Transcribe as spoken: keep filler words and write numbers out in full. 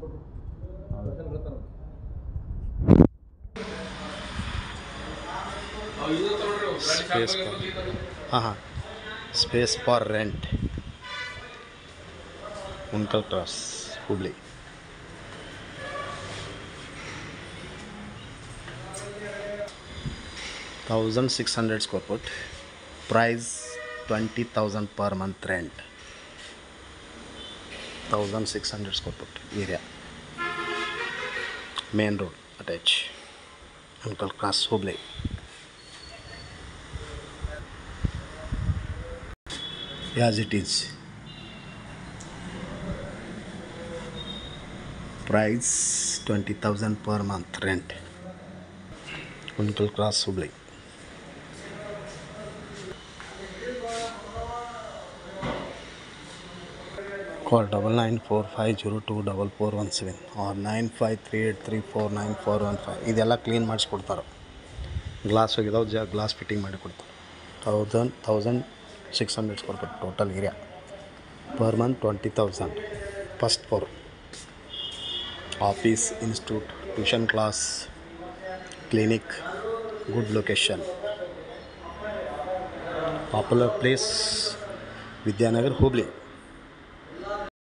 Space ಹಾಂ ಹಾಂ space for rent Unkal cross Hubli. Thousand six hundred square foot, price twenty thousand per month rent. Thousand six hundred square foot area, main road attach, Unkal Cross Hubballi. As it is, price twenty thousand per month rent, Unkal Cross Hubballi. Call double nine four five zero two double four one seven or nine five three eight three four nine four one five. ಇದೆಲ್ಲ clean ಮಾಡಿಸ್ಕೊಡ್ತಾರೆ. Glass ಹೋಗಿದಾವೆ, ಜಾ glass fitting ಮಾಡಿ ಕೊಡ್ತಾರೆ. Thousand thousand six hundred square feet total area. Per month twenty thousand. First floor, office, institute, tuition class, clinic, good location, popular place, Vidyanagar Hubli.